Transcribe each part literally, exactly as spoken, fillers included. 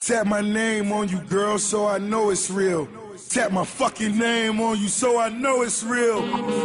Tap my name on you, girl, so I know it's real. Tap my fucking name on you, so I know it's real.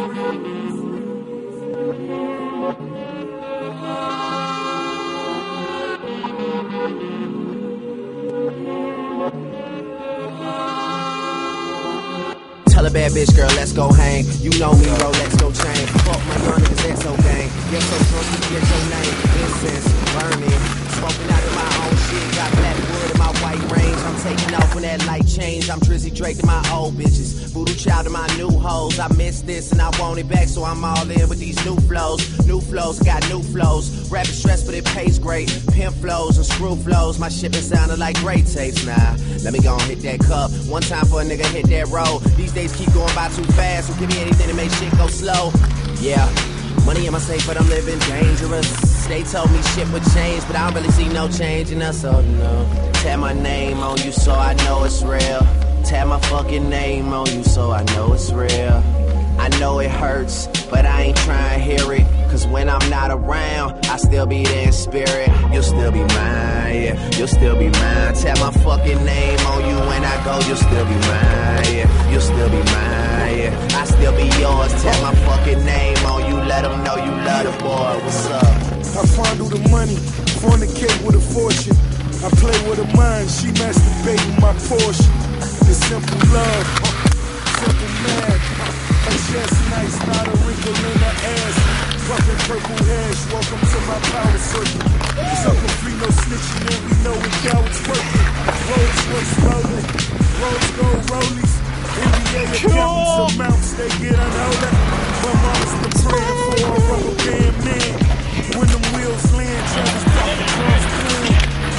Tell a bad bitch, girl, let's go hang. You know me, bro, let's go chain. Fuck my young niggas, that's so gang. Get so drunk, you get your name. Incense, burning, smoking out of my own shit. Got black wood in my white range. I'm taking off when that light change. I'm Drizzy Drake to my old bitches. Voodoo child to my new hoes. I miss this and I want it back, so I'm all in with these new flows. New flows, got new flows. Rapping stress, but it pays great. Pimp flows and screw flows. My shit been sounding like great tapes. Nah, let me go and hit that cup. One time for a nigga hit that road. These days keep going by too fast, so give me anything to make shit go slow. Yeah, money in my safe, but I'm living dangerous. They told me shit would change, but I don't really see no change in us, so no. Tap my name on you so I know it's real. Tap my fucking name on you so I know it's real. I know it hurts, but I ain't trying to hear it. Cause when I'm not around, I still be there in spirit. You'll still be mine, yeah, you'll still be mine. Tap my fucking name on you when I go, you'll still be mine, yeah, you'll still be mine, yeah. I still be yours, tap my fucking name on you, let them know you love the boy, what's up? I fondle the money, fornicate with a fortune. I play with her mind, she masturbating my portion. The simple love, simple mad. Her chest nice, not a wrinkle in her ass. Fucking purple hash, welcome to my power circle. It's up complete, no snitching, and we know it, how it's working. Rolls Royce rolling, rolls go rollies. N B A accountants amounts, they get unholy. My mama's been praying for a rubber band man. When them wheels land, Travis pop the drums clean.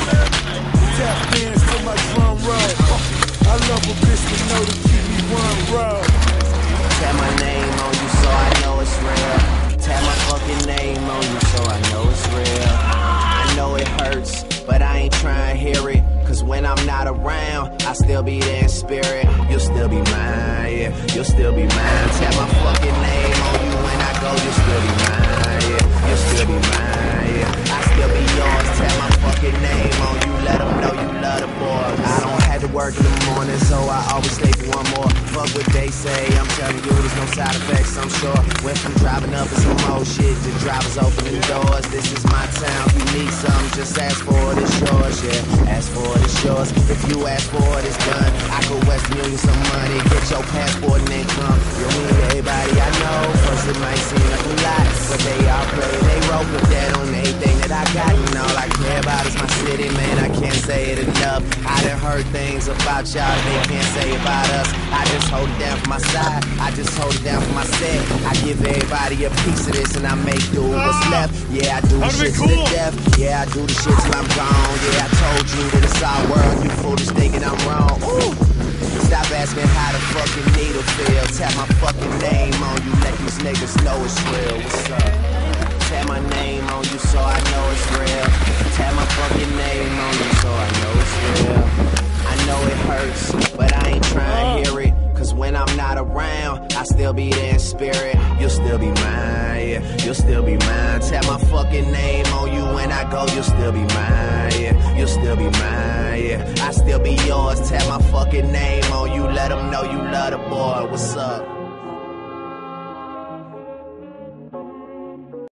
Tap dance to my drum roll. I love a bitch to know to keep me one roll. Tap my name on you so I know it's real. Tap my fucking name on you so I know it's real. I know it hurts, but I ain't trying to hear it. Cause when I'm not around, I still be there in spirit. You'll still be mine, yeah, you'll still be mine. Tap my fucking name on you when I go, you'll still be mine, yeah, you'll still be mine, yeah. I still be yours, tap my fucking name on you, let them know you love the boys. I don't have to work in the morning, so I always stay for one more. Fuck what they say, I'm telling you, there's no side effects, I'm sure. Went from driving up in some old shit to drivers opening doors. This is my town, if you need something, just ask for it, it's yours, yeah. Ask for it, it's yours. If you ask for it, it's done. I go Western Union some money, get your passport and then come. You mean to everybody I know. First it might seem like a lot, but they all play, they roll with that on anything that I got. And all I care about is my city, man, I can't say it enough. I done heard things about y'all they can't say about us. I just hold it down for my side, I just hold it down for my set. I give everybody a piece of this and I make do what's left. Yeah, I do the shit to the death. Yeah, I do the shit till I'm gone. Yeah, I told you that it's our world, you foolish thinking I'm wrong. Ooh. Stop asking how the fucking needle feel. Tap my fucking name on you, let these niggas know it's real. What's up? Tap my name on you so I know it's real. Tap my fucking name on you so I know it's real. I know it hurts, but I ain't trying to hear it. Cause when I'm not around, I still be there in spirit. You'll still be mine, yeah, you'll still be mine. Tap my fucking name on you when I go, you'll still be mine, yeah, you'll still be mine, yeah. I still be yours, tap my fucking name on you, let them know you love the boy, what's up?